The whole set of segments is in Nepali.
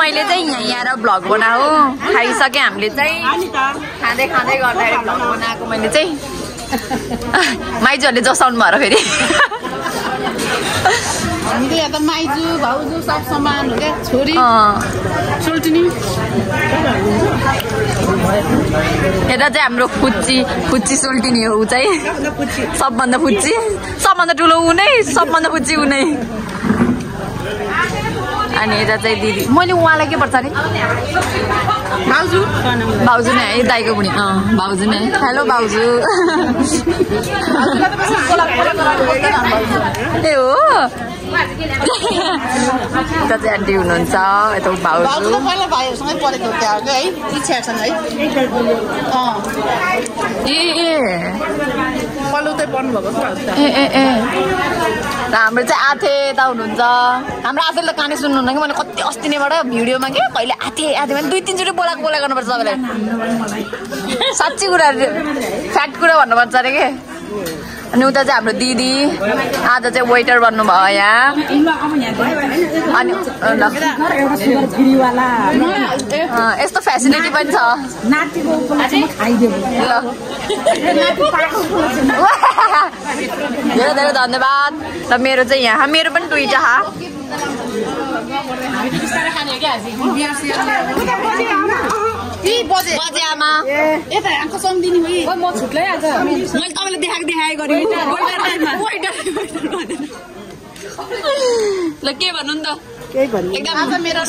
मैले चाहिँ यहाँ आएर भ्लग बनाऊ खाइसके हामीले चाहिँ खाँदै खाँदै गर्दाखेरि भ्लग बनाएको मैले चाहिँ माइजूहरूले जसाउनु भएर फेरि हामीले त माइजू भाउजू सब समान हो क्या छोरी सोल्टिनी यता चाहिँ हाम्रो फुच्ची सोल्टिनी हो ऊ चाहिँ सबभन्दा फुच्ची सबभन्दा ठुलो ऊ नै सबभन्दा फुच्ची ऊ नै अनि यता चाहिँ दिदी मैले उहाँलाई के पर्छ अरे भाउजू नै है दाइको बुढी भाउजू नै हेलो भाउजू ए हो यता चाहिँ आन्टी हुनुहुन्छ यता भाउजू पहिला भाइहरूसँगै पढेको त्यहाँ है इच्छा छन् है पल्लो चाहिँ पढ्नु भएको ए हाम्रो चाहिँ आथे यता हुनुहुन्छ हाम्रो आथेले त कहानी सुन्नुहुन्न कि मैले कति अस्ति नैबाट भिडियोमा के कहिले आथे भने 2-3 चोटि बोलाएको गर्नुपर्छ तपाईँलाई साँच्ची कुरा फ्याक्ट कुरा भन्नुपर्छ अरे के अनि उता चाहिँ हाम्रो दिदी आज चाहिँ वेटर बन्नुभयो यहाँ अनि यस्तो फेसिलिटी पनि छ धेरै धेरै धन्यवाद र मेरो चाहिँ यहाँ मेरो पनि 2टा बजे आमा यता आँखा सम्झिने हो म छुट्लै आज मैले तपाईँलाई देखाएको गरेँ ल के भन्नु नि त एकदम मेरो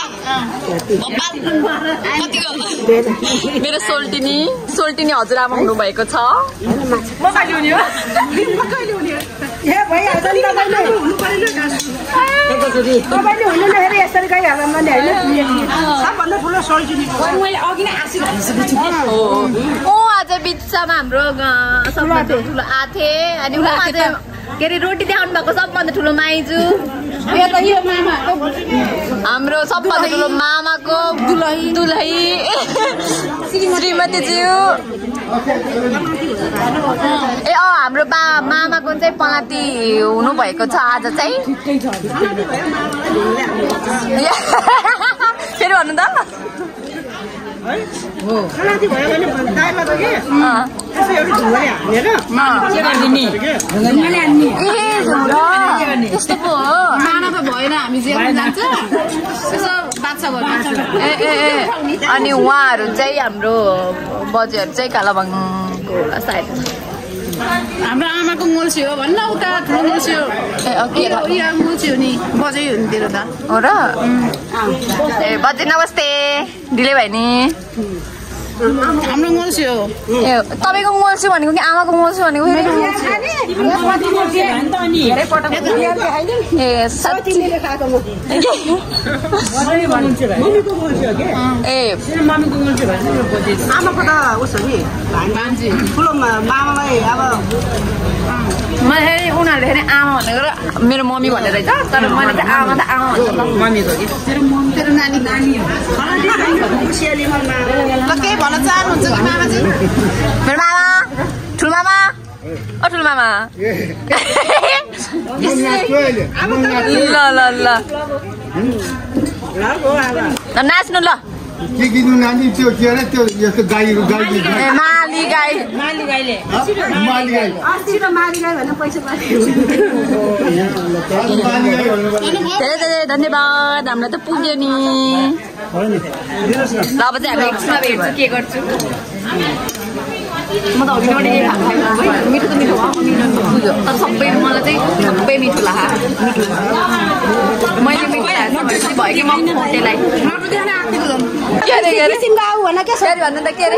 मेरो सोल्टिनी हजुरआमा हुनुभएको छ आज बिचमा हाम्रो सबभन्दा ठुलो आथे अनि के अरे रोटी देखाउनु भएको सबभन्दा ठुलो माइजू हाम्रो सबभन्दा ठुलो मामाको दुलही श्रीमतीज्यू ए हाम्रो मामाको चाहिँ पाती हुनुभएको छ आज चाहिँ फेरि भन्नु त त्यस्तो पो हो भएन हामी जान्छ अनि उहाँहरू चाहिँ हाम्रो बजेहरू चाहिँ कालाबाङको होला सायद हाम्रो आमाको मोल्सी हो भन्न उता ठुलो मोल्सी हो मोल्सी हो नि बजै हो नि तेरो त हो र ए बजे नमस्ते ढिलै भयो नि हाम्रो मोल्सी हो ए तपाईँको मोल्सी भनेको कि आमाको मोल्सी भनेको मैले उनीहरूले फेरि आमा भनेको मेरो मम्मी भनेर रहेछ तर मैले चाहिँ आमा त आमा भन्छ तेरो नानी के भन्न चाहनुहुन्छ कि मामा चाहिँ मेरो मामा ठुलमामा ठुलमामा ल नाच्नु ल के किन्नु नानी त्यो के अरे त्यो यस्तो गाईको गाई माली गाई धेरै धेरै धन्यवाद हामीलाई त पुग्यो नि ल अब चाहिँ हामी एक्समा भेट्छु के गर्छु म त अघिबाट मिठो त मिठो पुग्यो तर सबै मलाई चाहिँ सबै मिठो लाग्यो मैले मिठो भयो कि म त्यसलाई के अरे के अरे भन्नु त के अरे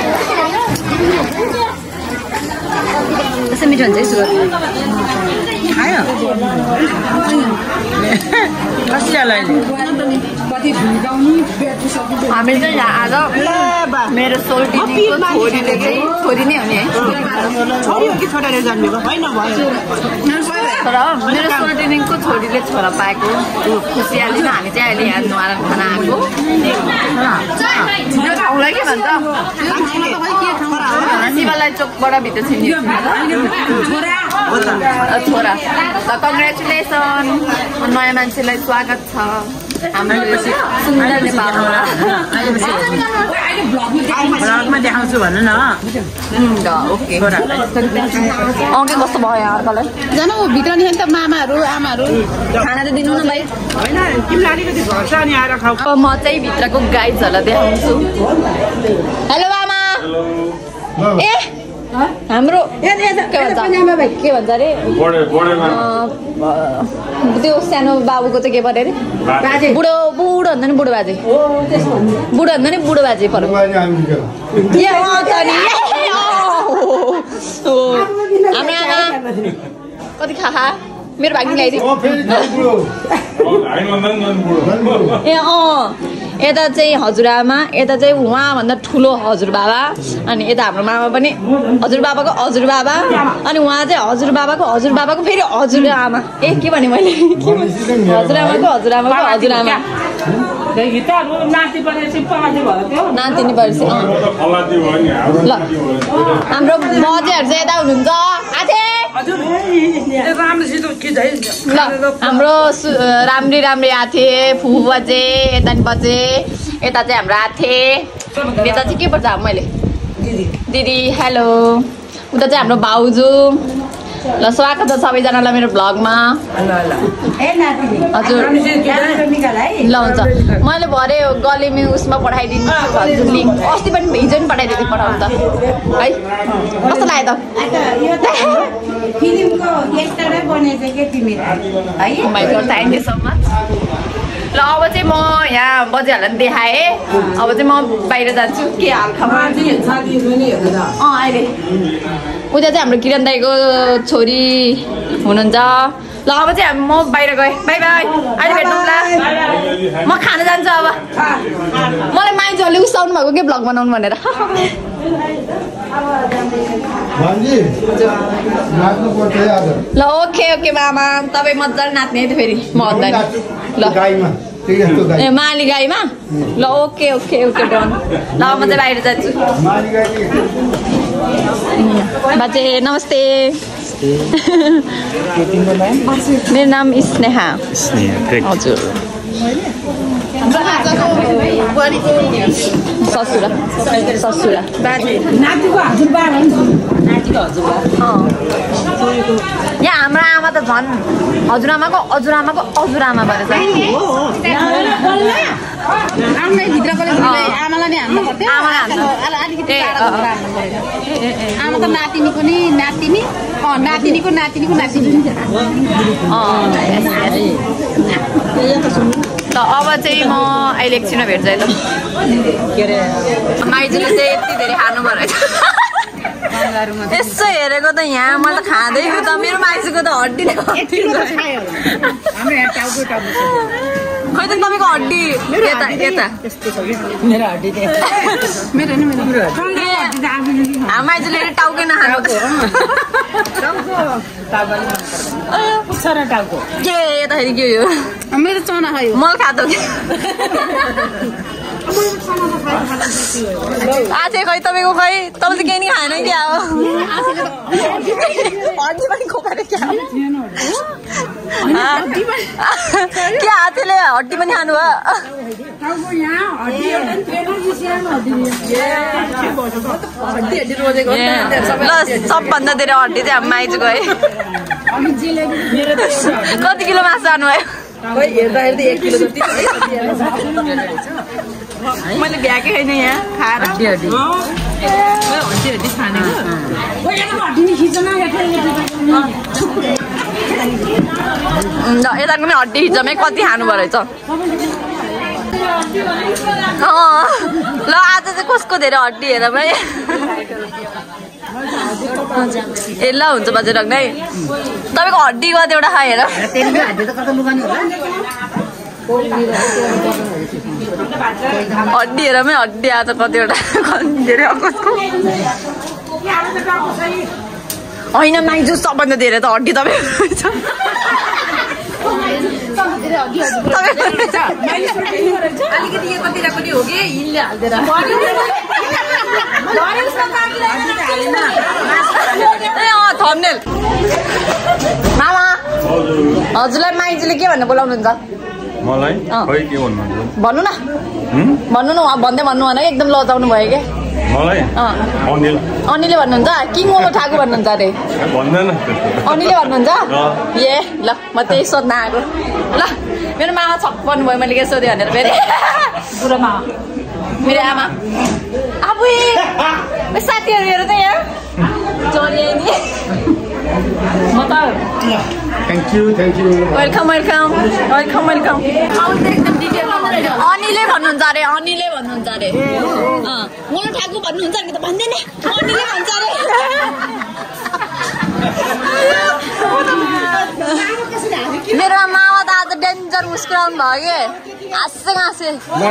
मिठो हुन्छ है सुगर खायो कसैलाई हामी चाहिँ यहाँ आज मेरो सोल्टिनीको छोरीले चाहिँ छोरी नै हो नि है छोरी हो कि छोराले जन्मेको होइन भयो तर मेरो सोल्टिनीको छोरीले छोरा पाएको खुसियाली हामी चाहिँ अहिले यहाँ नुहाएर खाना आएको यो ठाउँलाई के भन्छ शिवालय चोकबाट भित्र छिर्ने छोरा ल कङ्ग्रेचुलेसन नयाँ मान्छेलाई स्वागत छ हाम्रो सुन्दर नेपालमा ब्लगमा देखाउँछु भन्नु न ओके अघि कस्तो भयो अर्कालाई जानु भित्र नि त मामाहरू आमाहरू खाना त दिनु न भाइ होइन तिमीलाई अलिकति घर छ अनि आएर खाऊ म चाहिँ भित्रको गाइजहरूलाई देखाउँछु हेलो मामा ए हाम्रो के भन्छ अरे त्यो सानो बाबुको चाहिँ के पऱ्यो अरे बुढो बुढो भन्दा नि बुढो बाजे बुढो भन्दा नि बुढो बाजे पऱ्यो हाम्रो आमा कति खा मेरो भागी ल्याइदियो ए यता चाहिँ हजुरआमा यता चाहिँ उहाँभन्दा ठुलो हजुरबाबा अनि यता हाम्रो मामा पनि हजुरबाबाको हजुरबाबा अनि उहाँ चाहिँ हजुरबाबाको फेरि हजुरआमा ए के भने मैले हजुरआमाको हजुरआमा नातिनी परेपछि ल हाम्रो बजेहरू चाहिँ यता हुनुहुन्छ ल हाम्रो राम्री आथे फुफू बजे यता नि बजे यता चाहिँ हाम्रो आथे यता चाहिँ के पर्छ मैले दिदी हेलो उता चाहिँ हाम्रो भाउजू ल स्वागत छ सबैजनालाई मेरो भ्लगमा हजुर ल हुन्छ मैले भरे गलेमी उसमा पठाइदिनु हजुर लिङ्क अस्ति पनि हिजो पनि पठाइदिएको थिएँ पठाउनु त है कस्तो लाग्यो त फिल्मको एक्टरै बनेछ के तिमी है my god thank you so much ल अब चाहिँ म यहाँ बजेहरूलाई पनि देखाएँ अब चाहिँ म बाहिर जान्छु के हालखबर अहिले उता चाहिँ हाम्रो किरण दाईको छोरी हुनुहुन्छ ल अब चाहिँ म बाहिर गएँ बाई बाई अहिले भेट्नुला म खान जान्छु अब मलाई माइजहरूले उसाउनु भएको के भ्लग बनाउनु भनेर ल ओके मामा तपाईँ मजाले नाच्ने है त फेरि म भन्दा ल ए माली गाईमा ल ओके डन ल म चाहिँ बाहिर जान्छु बाजे नमस्ते मेरो नाम स्नेहा हजुर ससुरा यहाँ हाम्रो आमा त झन् हजुरआमाको भएर आमा त नातिनीको नि नातिनी नातिनीको नातिनी त अब चाहिँ म अहिले एकछिनमा भेट्छु है त के अरे माइजूले चाहिँ यति धेरै खानु पर्यो यसो हेरेको त यहाँ मैले त खाँदैछु त मेरो माइजूको त हड्डी नै खै त तपाईँको हड्डी यता मेरो हड्डी माइजूले टाउकै नखानु के यताखेरि के हो मेरो चना खायो मल खाँदो आथे खै तपाईँको खै तपाईँ चाहिँ केही नि खाएन क्या हो हड्डी पनि खोकाएर क्या के हातेले हड्डी पनि खानु भयो ल सबभन्दा धेरै हड्डी चाहिँ हामी माइज गए कति किलो मासु जानुभयो मैले भ्याएकै छैन यहाँ खाएर यताको पनि हड्डी हिजोमै कति खानुभयो रहेछ ल आज चाहिँ कसको धेरै हड्डी हेर भाइ ए ल हुन्छ बाजे राख्दै तपाईँको हड्डी गयो एउटा खाएर हड्डी हेरमै हड्डी आएको कतिवटा होइन माइजु सबभन्दा धेरै त हड्डी तपाईँ अलिकति कतिवटा पनि हो कि यिनले हाल्दैन थम्बनेल मामा हजुरलाई माइजूले के भनेर बोलाउनुहुन्छ मलाई खै के भन्नुहुन्छ भन्नु न भन्नु न भन्दै भन्नु भन एकदम लजाउनु भयो के मलाई अनिल अनिलले भन्नुहुन्छ किङ मोमो ठाकु भन्नुहुन्छ अरे भन्दैन अनिलले भन्नुहुन्छ ए ल म त्यही सोध्न आएको ल मेरो मामा छप्पन भयो मैले के सोधेँ भनेर फेरि बुढो मामा मेरो आमा आफै साथीहरू मेरो त यहाँ चोरिए नि म त thank you welcome welcome welcome welcome अनिले भन्नुहुन्छ अरे अनिले भन्नुहुन्छ अरे मोनो ठाकु भन्नुहुन्छ नि त भन्दैन अनिले भन्छ अरे मेरो मामा त आज डेन्जर मुस्कुराउनु भयो कि हाँसे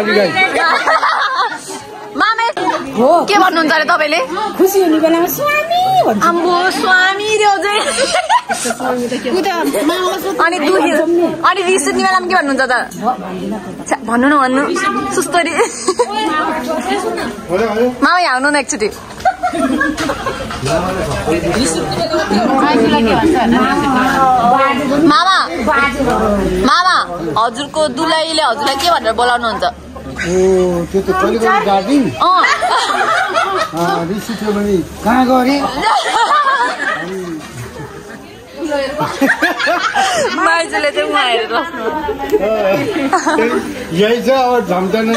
मामे के भन्नुहुन्छ अरे तपाईँले खुसी हुने बेलामा स्वामी भन्छ आम्बो स्वामी अनि रिस उठ्ने बेलामा के भन्नुहुन्छ त भन्नु न भन्नु सुस्तरी मामा यहाँ आउनु न एकचोटि मामा मामा हजुरको दुलाईले हजुरलाई के भनेर बोलाउनुहुन्छ त्यो त कलिकति डार्लिङ रिस उठ्यो भने कहाँ गरे माइजूले चाहिँ उहाँ हेरेर यही छ अब झम्झन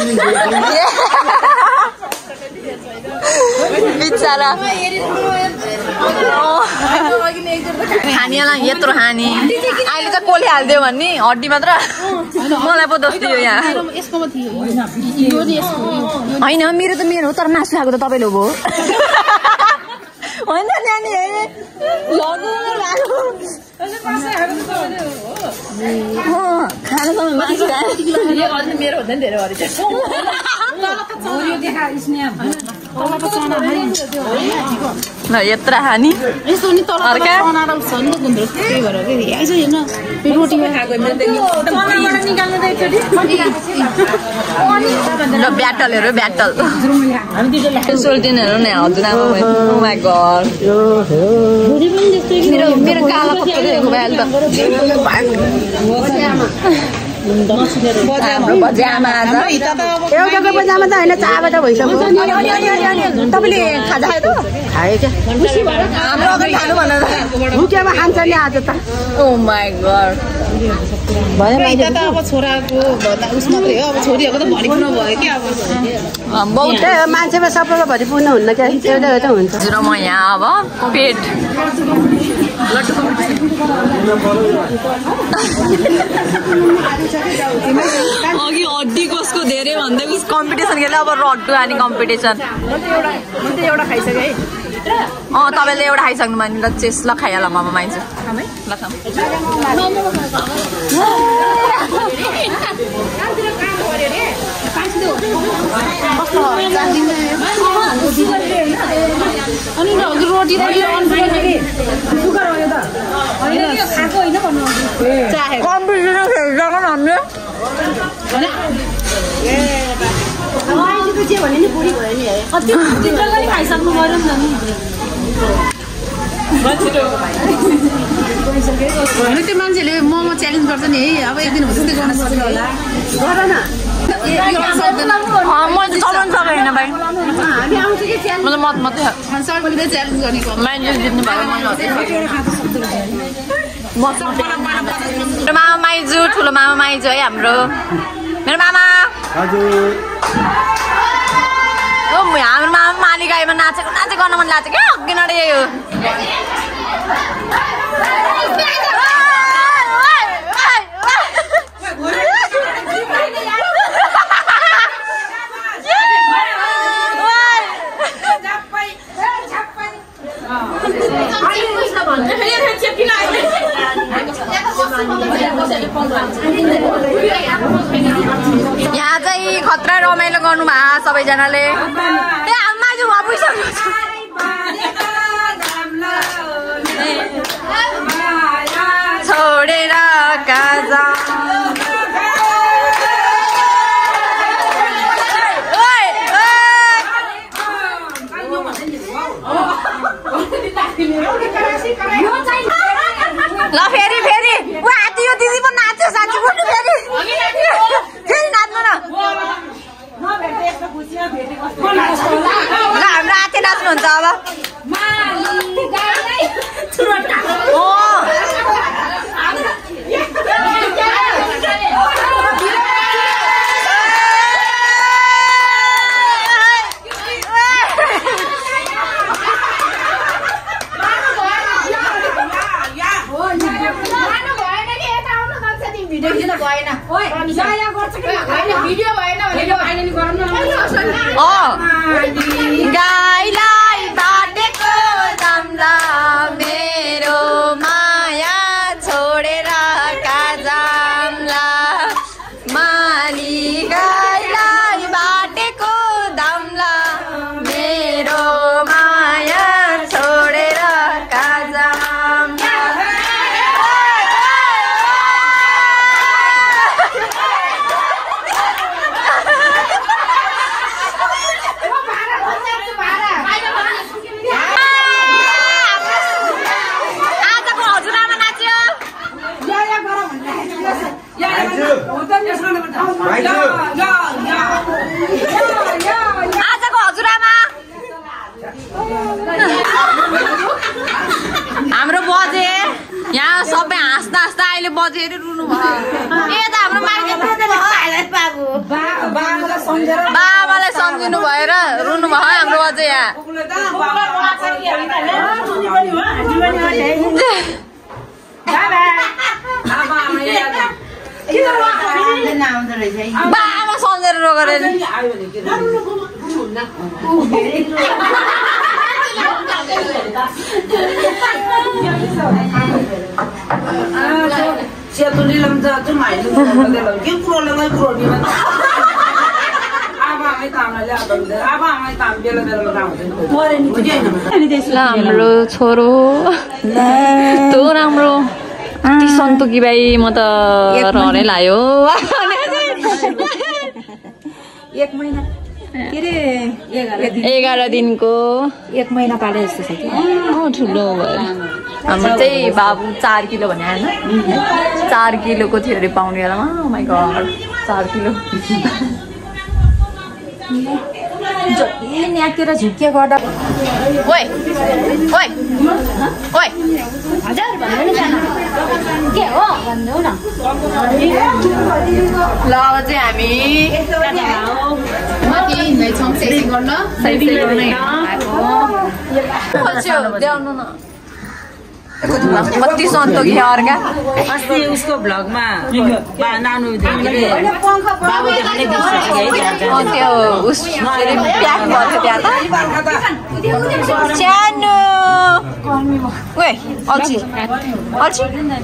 बिचारा खानेलाई यत्रो खाने अहिले चाहिँ कोले हालिदियो भने हड्डी मात्र मलाई पो दोष दियो यहाँ होइन मेरो त मेरो हो तर मासु खाएको त तपाईँले हो होइन नानी खानासँग मासु मेरो भन्दा नि धेरै ल यत्र खानी ल ब्याटलहरू ब्याटल सोल्टिनहरू नै हजुर मेरो काला कस्तो भइहाल्यो हाम्रो बजामा एउटाको बजामा त होइन चारवटा त भइसक्यो तपाईँले खाजा खायो त खायो क्या हाम्रो अगाडि खानु भनेर भुकेमा खान्छ नि आज त ओ माई गड अब छोराको उस मात्रै हो अब छोरीहरूको त भरिपूर्ण भयो क्या अब बहुत मान्छेमा सबैको भरिपूर्ण हुन्न क्या एउटा एउटा हुन्छ र म यहाँ अब पेट अघि हड्डी कसको धेरै भन्दै उस कम्पिटिसन खेल्यो अब रड्डु हाने कम्पिटिसन एउटा खाइसक्यो है तपाईँले एउटा खाइसक्नु भयो नि ल चेस ल खाइहाल मामा माइजू ल खाम अनि रोटी कम्पिटिसन खेल्छ हामीले खाइसक्नु पर्यो नि होइन त्यो मान्छेले मोमो च्यालेन्ज गर्छ नि है अब एक दिन हुन्छ त्यो गर्न सक्छ होला गर न मैले चलाउनु सकेन भाइ मतलब मत मात्रै सबैले च्यालेन्ज गर्ने माइजू जित्नु भयो मामा माइजू ठुलो मामा माइजू है हाम्रो मेरो मामा हाम्रो मामा मालिक आइमा नाचेको गर्न मन लाग्छ क्या अघि नडे यो यहाँ चाहिँ खतरा रमाइलो गर्नुभयो सबैजनाले आमाजु भइसक्यो छोडेर काजा ल फेरि फेरि ऊ आत्यो दिदी पनि नाच्यो साँच्ची बोल्नु फेरि फेरि नाच्नु न ल हाम्रो आते नाच्नुहुन्छ अब गाईलाई बाटेको दामला मेरो माया छोडेर काजामला माली गाईलाई बाटेको दामला मेरो माया छोडेर काजामला आजको हजुरआमा हाम्रो बजे यहाँ सबै हाँस्दा हाँस्दा अहिले बजेर रुनु भयो ए त हाम्रो बाबालाई सम्झिनु भएर रुनु भयो हाम्रो बजे यहाँ बाबा सम्झेर रोगेर हाम्रो छोरो त्यो राम्रो सन्तोकी भाइ म त रहरै लायो 1 महिना के रे 11 दिनको 1 महिना पाले जस्तो छ कि ठुलो भयो हाम्रो चाहिँ बाबु 4 किलो भने हैन 4 किलोको थियो अरे पाउने बेलामा ओ माय गॉड 4 किलो जति न्याकेर झुक्के गर्दा ओइ ओइ ओइ हजार भन्नु नि जान के हो भन्नु न ल चाहिँ हामी माथि नै छौं सेक्सी गर्न सही गर्ने खोज्यो ल्याउनु न कति सन्तोकी अर्का अस्ति उसको ब्लगमा नानु बाबु देखाउने त्यो उस प्याक भयो त्यहाँ त सानो ओए अल्छी अल्छी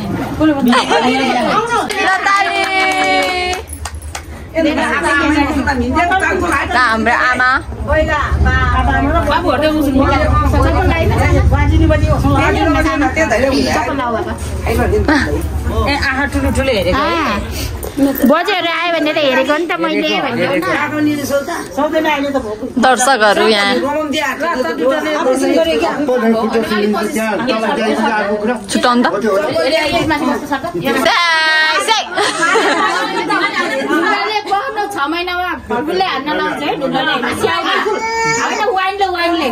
हाम्रो आमा आँखा ठुलो ठुलो हेरेको बजेर आयो भने त हेरेको नि त मैले दर्शकहरू यहाँ छुटाउनु त भरपुरले हान्न लाउँछ है ढुङ्गाले होइन वाइनले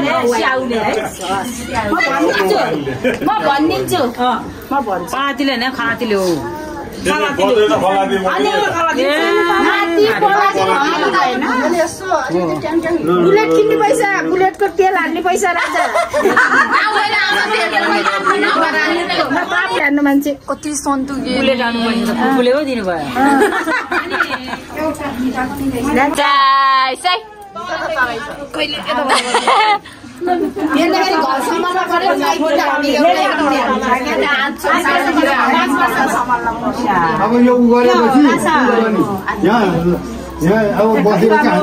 म भनिदिन्छु पातिले होइन खातिले हो बुलेट किन्ने पैसा बुलेटको तेल हाल्ने पैसा रहेछ हान्नु मान्छे कति सन्तोकी बुलेट हाल्नु पर्छ फुफुले पो दिनुभयो अब यो उ गरेपछि यहाँ अब बसेको चाहिँ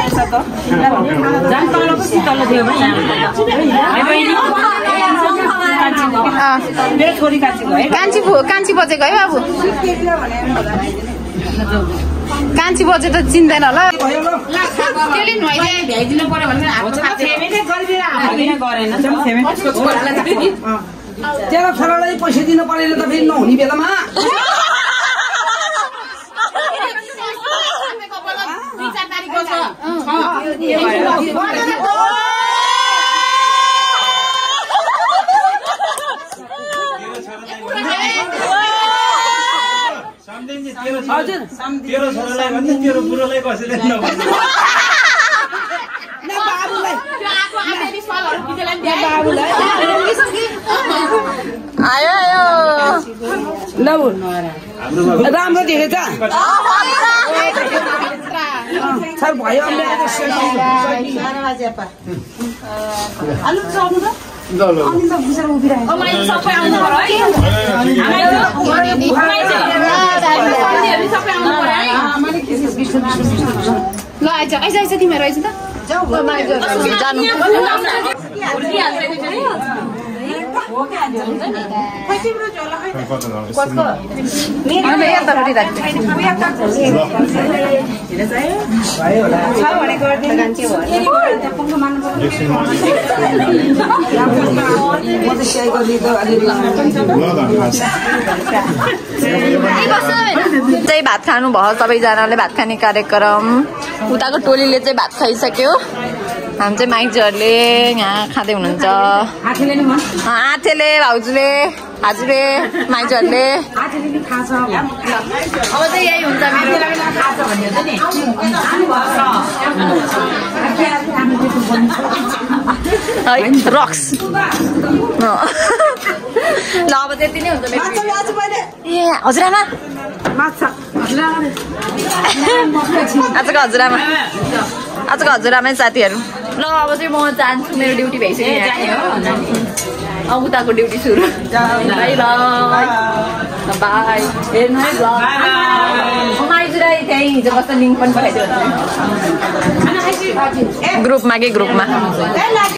झन् तलको शीतल थियो भने मेरो छोरी कान्छी बजेको है बाबु कान्छी बजे त चिन्दैन होला त्यसले नुहाइदिए भ्याइदिनु पर्यो भने तेरो छोरालाई पैसा दिनु परेन त फेरि नहुने बेलामा तेरो छोरालाई भन्दा तेरो बुढोलाई कसैले आयो राम्रो देखेछ सर भयो ल आइज तिमीहरू आइज त जानु चाहिँ भात खानु भयो सबैजनाले भात खाने कार्यक्रम उताको टोलीले चाहिँ भात खाइसक्यो हामी चाहिँ माइजहरूले यहाँ खाँदै हुनुहुन्छ आथेले भाउजूले हजुरले माइजहरूले अब चाहिँ यही हुन्छ रक्स ल अब त्यति नै हुन्छ ए हजुरआमा आजको हजुरआमै साथीहरू ल अब चाहिँ म जान्छु मेरो ड्युटी भइसक्यो उताको ड्युटी सुरु बाई ल बाई हेर्नु है ब्लग माइजुलाई त्यहीँ हिजो कस्तो लिङ्क पनि पठाइदियो ग्रुपमा